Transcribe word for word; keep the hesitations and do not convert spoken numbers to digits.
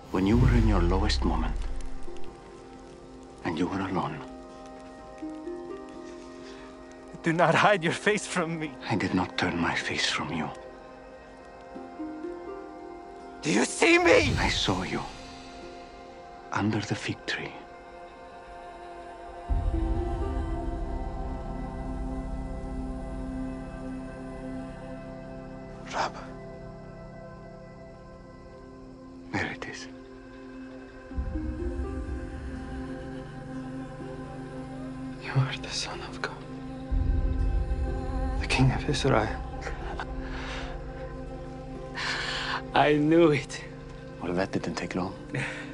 When you were in your lowest moment, and you were alone, Do not hide your face from me. I did not turn my face from you. Do you see me? I saw you under the fig tree. Rab. There it is. You are the Son of God, the King of Israel. I knew it. Well, that didn't take long.